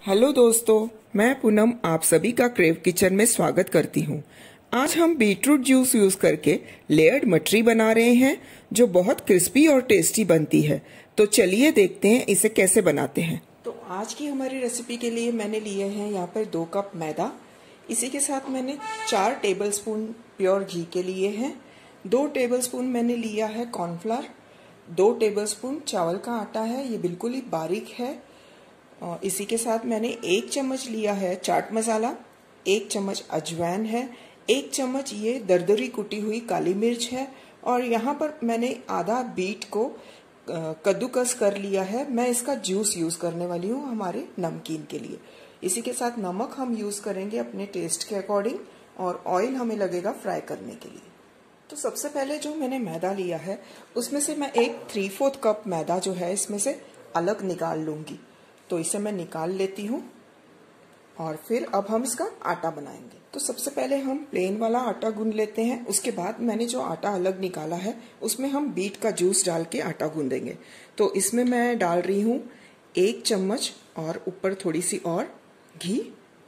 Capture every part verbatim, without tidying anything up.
Hello दोस्तों, मैं पूनम आप सभी का क्रेव किचन में स्वागत करती हूँ। आज हम बीटरूट जूस यूज करके लेयर्ड मटरी बना रहे हैं जो बहुत क्रिस्पी और टेस्टी बनती है। तो चलिए देखते हैं इसे कैसे बनाते हैं। तो आज की हमारी रेसिपी के लिए मैंने लिए हैं यहाँ पर दो कप मैदा। इसी के साथ मैंने चार टेबलस्पून प्योर घी के लिए हैं। दो टेबलस्पून मैंने लिया है कॉर्नफ्लावर। दो टेबलस्पून चावल का आटा है, ये बिल्कुल ही बारीक है। और इसी के साथ मैंने एक चम्मच लिया है चाट मसाला, एक चम्मच अजवाइन है, एक चम्मच ये दरदरी कुटी हुई काली मिर्च है और यहाँ पर मैंने आधा बीट को कद्दूकस कर लिया है। मैं इसका जूस यूज करने वाली हूँ हमारे नमकीन के लिए। इसी के साथ नमक हम यूज करेंगे अपने टेस्ट के अकॉर्डिंग और ऑयल हमें लगेगा फ्राई करने के लिए। तो सबसे पहले जो मैंने मैदा लिया है उसमें से मैं एक थ्री फोर्थ कप मैदा जो है इसमें से अलग निकाल लूंगी। तो इसे मैं निकाल लेती हूँ और फिर अब हम इसका आटा बनाएंगे। तो सबसे पहले हम प्लेन वाला आटा गूंद लेते हैं। उसके बाद मैंने जो आटा अलग निकाला है उसमें हम बीट का जूस डाल के आटा गूंदेंगे। तो इसमें मैं डाल रही हूँ एक चम्मच और ऊपर थोड़ी सी और घी।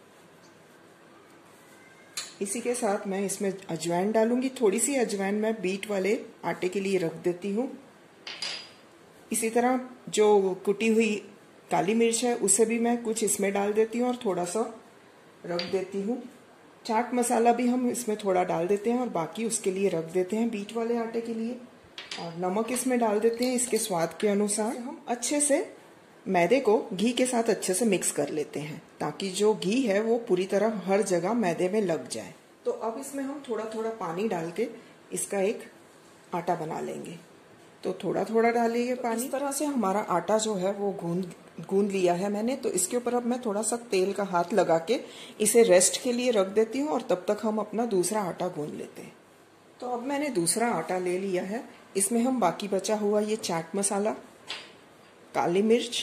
इसी के साथ मैं इसमें अजवाइन डालूंगी। थोड़ी सी अजवाइन मैं बीट वाले आटे के लिए रख देती हूँ। इसी तरह जो कुटी हुई काली मिर्च है उसे भी मैं कुछ इसमें डाल देती हूँ और थोड़ा सा रख देती हूँ। चाट मसाला भी हम इसमें थोड़ा डाल देते हैं और बाकी उसके लिए रख देते हैं बीट वाले आटे के लिए। और नमक इसमें डाल देते हैं इसके स्वाद के अनुसार। हम अच्छे से मैदे को घी के साथ अच्छे से मिक्स कर लेते हैं ताकि जो घी है वो पूरी तरह हर जगह मैदे में लग जाए। तो अब इसमें हम थोड़ा थोड़ा पानी डाल के इसका एक आटा बना लेंगे। तो थोड़ा थोड़ा डालिए पानी। इस तरह से हमारा आटा जो है वो गूंद गूंद लिया है मैंने। तो इसके ऊपर अब मैं थोड़ा सा तेल का हाथ लगा के इसे रेस्ट के लिए रख देती हूँ और तब तक हम अपना दूसरा आटा गूंद लेते हैं। तो अब मैंने दूसरा आटा ले लिया है। इसमें हम बाकी बचा हुआ ये चाट मसाला, काली मिर्च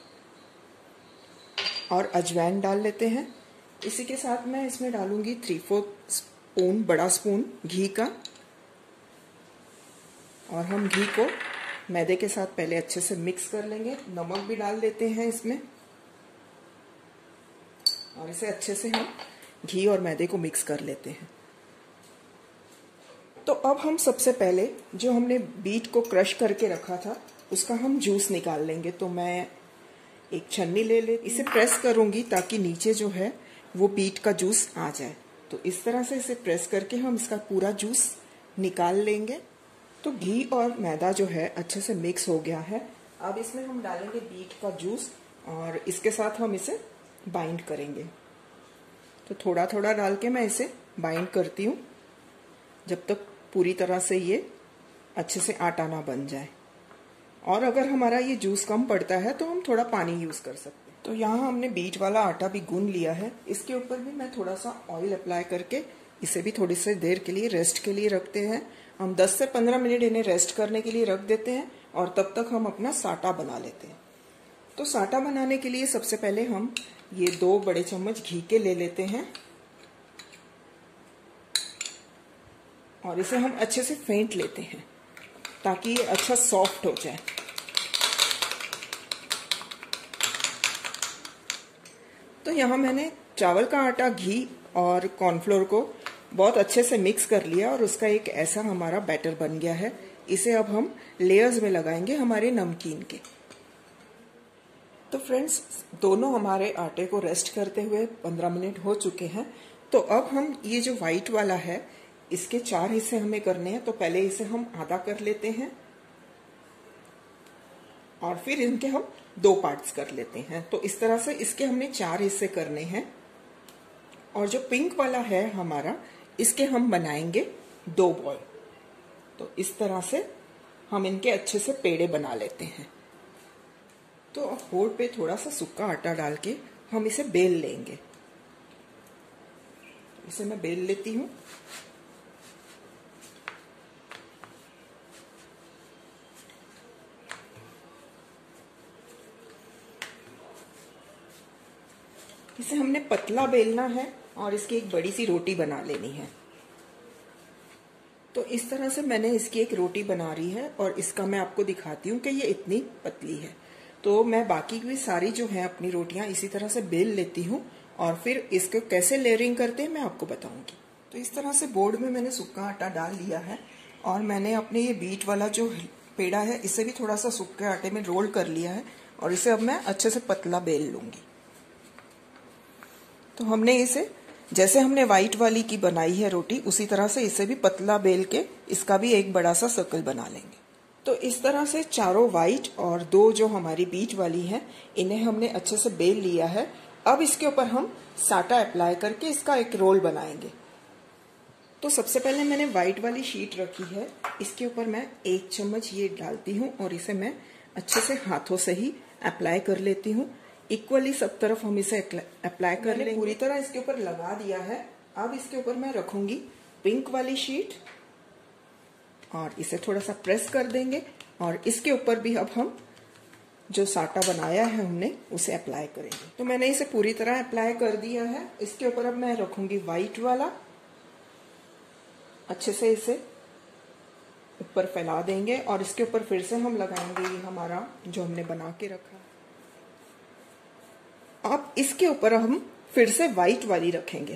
और अजवाइन डाल लेते हैं। इसी के साथ मैं इसमें डालूंगी थ्री फोर्थ स्पून बड़ा स्पून घी का। और हम घी को मैदे के साथ पहले अच्छे से मिक्स कर लेंगे। नमक भी डाल देते हैं इसमें और इसे अच्छे से हम घी और मैदे को मिक्स कर लेते हैं। तो अब हम सबसे पहले जो हमने बीट को क्रश करके रखा था उसका हम जूस निकाल लेंगे। तो मैं एक छन्नी ले ले इसे प्रेस करूंगी ताकि नीचे जो है वो बीट का जूस आ जाए। तो इस तरह से इसे प्रेस करके हम इसका पूरा जूस निकाल लेंगे। तो घी और मैदा जो है अच्छे से मिक्स हो गया है। अब इसमें हम डालेंगे बीट का जूस और इसके साथ हम इसे बाइंड करेंगे। तो थोड़ा थोड़ा डाल के मैं इसे बाइंड करती हूँ जब तक पूरी तरह से ये अच्छे से आटा ना बन जाए। और अगर हमारा ये जूस कम पड़ता है तो हम थोड़ा पानी यूज कर सकते हैं। तो यहाँ हमने बीट वाला आटा भी गूंद लिया है। इसके ऊपर भी मैं थोड़ा सा ऑयल अप्लाई करके इसे भी थोड़ी सी देर के लिए रेस्ट के लिए रखते हैं। हम दस से पंद्रह मिनट इन्हें रेस्ट करने के लिए रख देते हैं और तब तक हम अपना साटा बना लेते हैं। तो साटा बनाने के लिए सबसे पहले हम ये दो बड़े चम्मच घी के ले लेते हैं और इसे हम अच्छे से फेंट लेते हैं ताकि ये अच्छा सॉफ्ट हो जाए। तो यहाँ मैंने चावल का आटा, घी और कॉर्नफ्लोर को बहुत अच्छे से मिक्स कर लिया और उसका एक ऐसा हमारा बैटर बन गया है। इसे अब हम लेयर्स में लगाएंगे हमारे नमकीन के। तो फ्रेंड्स, दोनों हमारे आटे को रेस्ट करते हुए पंद्रह मिनट हो चुके हैं। तो अब हम ये जो व्हाइट वाला है इसके चार हिस्से हमें करने हैं। तो पहले इसे हम आधा कर लेते हैं और फिर इनके हम दो पार्ट्स कर लेते हैं। तो इस तरह से इसके हमने चार हिस्से करने हैं। और जो पिंक वाला है हमारा, इसके हम बनाएंगे दो बॉल। तो इस तरह से हम इनके अच्छे से पेड़े बना लेते हैं। तो होड़ पे थोड़ा सा सूखा आटा डाल के हम इसे बेल लेंगे। इसे मैं बेल लेती हूँ। इसे हमने पतला बेलना है और इसकी एक बड़ी सी रोटी बना लेनी है। तो इस तरह से मैंने इसकी एक रोटी बना रही है और इसका मैं आपको दिखाती हूँ कि ये इतनी पतली है। तो मैं बाकी की सारी जो है अपनी रोटियां इसी तरह से बेल लेती हूँ और फिर इसको कैसे लेयरिंग करते हैं मैं आपको बताऊंगी। तो इस तरह से बोर्ड में मैंने सूखा आटा डाल लिया है और मैंने अपने ये बीट वाला जो पेड़ा है इसे भी थोड़ा सा सूखे आटे में रोल कर लिया है और इसे अब मैं अच्छे से पतला बेल लूंगी। तो हमने इसे जैसे हमने व्हाइट वाली की बनाई है रोटी उसी तरह से इसे भी पतला बेल के इसका भी एक बड़ा सा सर्कल बना लेंगे। तो इस तरह से चारों व्हाइट और दो जो हमारी बीट वाली है इन्हें हमने अच्छे से बेल लिया है। अब इसके ऊपर हम साटा अप्लाई करके इसका एक रोल बनाएंगे। तो सबसे पहले मैंने व्हाइट वाली शीट रखी है, इसके ऊपर मैं एक चम्मच ये डालती हूँ और इसे मैं अच्छे से हाथों से ही अप्लाई कर लेती हूँ। इक्वली सब तरफ हम इसे अप्लाई कर लेंगे। पूरी तरह इसके ऊपर लगा दिया है। अब इसके ऊपर मैं रखूंगी पिंक वाली शीट और इसे थोड़ा सा प्रेस कर देंगे और इसके ऊपर भी अब हम जो साटा बनाया है हमने उसे अप्लाई करेंगे। तो मैंने इसे पूरी तरह अप्लाई कर दिया है। इसके ऊपर अब मैं रखूंगी व्हाइट वाला, अच्छे से इसे ऊपर फैला देंगे और इसके ऊपर फिर से हम लगाएंगे ये हमारा जो हमने बना के रखा। अब इसके ऊपर हम फिर से व्हाइट वाली रखेंगे,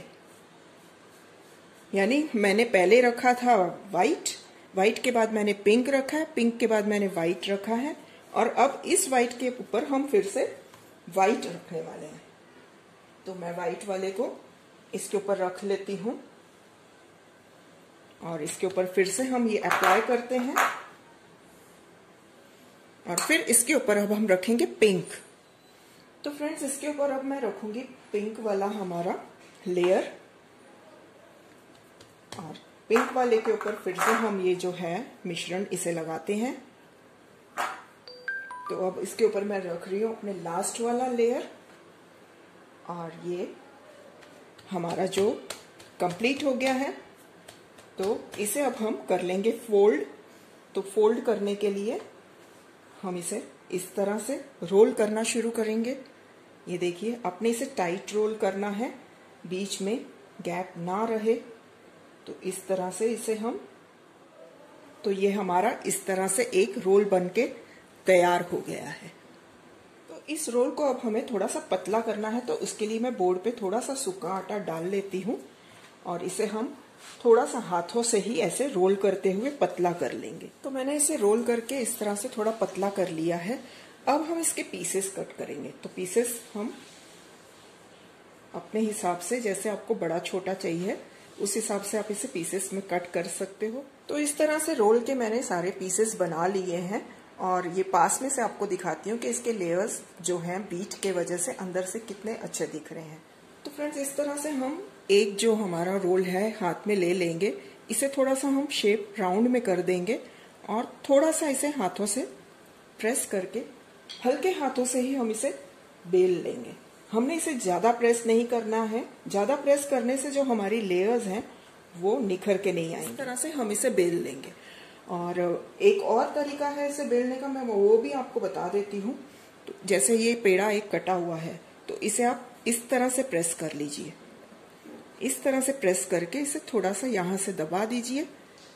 यानी मैंने पहले रखा था व्हाइट, व्हाइट के बाद मैंने पिंक रखा है, पिंक के बाद मैंने व्हाइट रखा है और अब इस व्हाइट के ऊपर हम फिर से व्हाइट रखने वाले हैं। तो मैं व्हाइट वाले को इसके ऊपर रख लेती हूँ और इसके ऊपर फिर से हम ये अप्लाई करते हैं और फिर इसके ऊपर अब हम रखेंगे पिंक। तो फ्रेंड्स इसके ऊपर अब मैं रखूंगी पिंक वाला हमारा लेयर और पिंक वाले के ऊपर फिर से हम ये जो है मिश्रण इसे लगाते हैं। तो अब इसके ऊपर मैं रख रही हूं अपने लास्ट वाला लेयर और ये हमारा जो कंप्लीट हो गया है। तो इसे अब हम कर लेंगे फोल्ड। तो फोल्ड करने के लिए हम इसे इस तरह से रोल करना शुरू करेंगे। ये देखिए अपने इसे टाइट रोल करना है, बीच में गैप ना रहे। तो इस तरह से इसे हम, तो ये हमारा इस तरह से एक रोल बनके तैयार हो गया है। तो इस रोल को अब हमें थोड़ा सा पतला करना है, तो उसके लिए मैं बोर्ड पे थोड़ा सा सूखा आटा डाल लेती हूँ और इसे हम थोड़ा सा हाथों से ही ऐसे रोल करते हुए पतला कर लेंगे। तो मैंने इसे रोल करके इस तरह से थोड़ा पतला कर लिया है। अब हम इसके पीसेस कट करेंगे। तो पीसेस हम अपने हिसाब से, जैसे आपको बड़ा छोटा चाहिए उस हिसाब से आप इसे पीसेस में कट कर सकते हो। तो इस तरह से रोल के मैंने सारे पीसेस बना लिए हैं और ये पास में से आपको दिखाती हूँ कि इसके लेयर्स जो हैं बीट के वजह से अंदर से कितने अच्छे दिख रहे हैं। तो फ्रेंड्स इस तरह से हम एक जो हमारा रोल है हाथ में ले लेंगे, इसे थोड़ा सा हम शेप राउंड में कर देंगे और थोड़ा सा इसे हाथों से प्रेस करके हल्के हाथों से ही हम इसे बेल लेंगे। हमने इसे ज्यादा प्रेस नहीं करना है, ज्यादा प्रेस करने से जो हमारी लेयर्स हैं वो निखर के नहीं आएंगे। इस तरह से हम इसे बेल लेंगे। और एक और तरीका है इसे बेलने का, मैं वो भी आपको बता देती हूँ। तो जैसे ये पेड़ा एक कटा हुआ है तो इसे आप इस तरह से प्रेस कर लीजिए। इस तरह से प्रेस करके इसे थोड़ा सा यहाँ से दबा दीजिए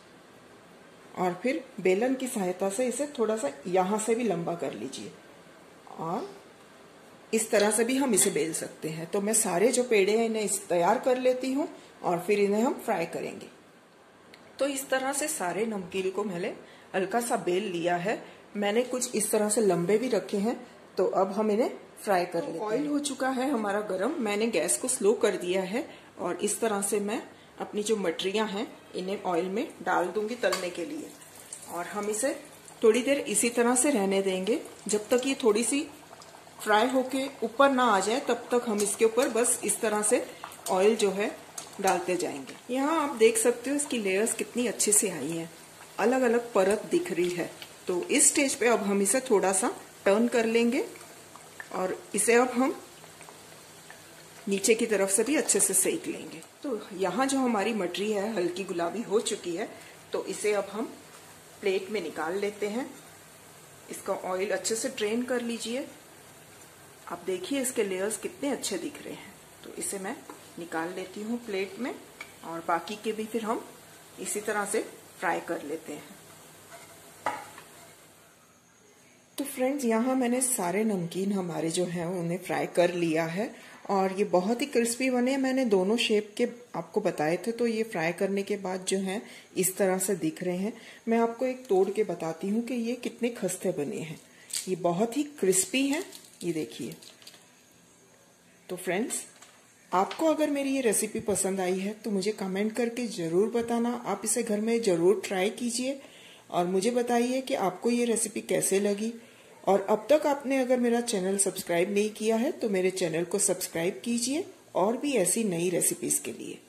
और फिर बेलन की सहायता से इसे थोड़ा सा यहाँ से भी लंबा कर लीजिए और इस तरह से भी हम इसे बेल सकते हैं। तो मैं सारे जो पेड़े हैं इन्हें तैयार कर लेती हूँ और फिर इन्हें हम फ्राई करेंगे। तो इस तरह से सारे नमकीन को मैंने हल्का सा बेल लिया है। मैंने कुछ इस तरह से लंबे भी रखे हैं। तो अब हम इन्हें फ्राई कर लेते हैं। ऑयल हो चुका है हमारा गरम, मैंने गैस को स्लो कर दिया है और इस तरह से मैं अपनी जो मटरियां हैं इन्हें ऑयल में डाल दूंगी तलने के लिए और हम इसे थोड़ी देर इसी तरह से रहने देंगे जब तक ये थोड़ी सी फ्राई होके ऊपर ना आ जाए, तब तक हम इसके ऊपर बस इस तरह से ऑयल जो है डालते जाएंगे। यहाँ आप देख सकते हो इसकी लेयर्स कितनी अच्छे से आई हैं, अलग अलग परत दिख रही है। तो इस स्टेज पे अब हम इसे थोड़ा सा टर्न कर लेंगे और इसे अब हम नीचे की तरफ से भी अच्छे से सेक लेंगे। तो यहाँ जो हमारी मटरी है हल्की गुलाबी हो चुकी है, तो इसे अब हम प्लेट में निकाल लेते हैं। इसका ऑयल अच्छे से ड्रेन कर लीजिए। आप देखिए इसके लेयर्स कितने अच्छे दिख रहे हैं। तो इसे मैं निकाल लेती हूँ प्लेट में और बाकी के भी फिर हम इसी तरह से फ्राई कर लेते हैं। तो फ्रेंड्स, यहाँ मैंने सारे नमकीन हमारे जो हैं उन्हें फ्राई कर लिया है और ये बहुत ही क्रिस्पी बने। मैंने दोनों शेप के आपको बताए थे, तो ये फ्राई करने के बाद जो है इस तरह से दिख रहे हैं। मैं आपको एक तोड़ के बताती हूँ कि ये कितने खस्ते बने हैं। ये बहुत ही क्रिस्पी हैं, ये देखिए। तो फ्रेंड्स, आपको अगर मेरी ये रेसिपी पसंद आई है तो मुझे कमेंट करके ज़रूर बताना। आप इसे घर में ज़रूर ट्राई कीजिए और मुझे बताइए कि आपको ये रेसिपी कैसे लगी। और अब तक आपने अगर मेरा चैनल सब्सक्राइब नहीं किया है तो मेरे चैनल को सब्सक्राइब कीजिए और भी ऐसी नई रेसिपीज़ के लिए।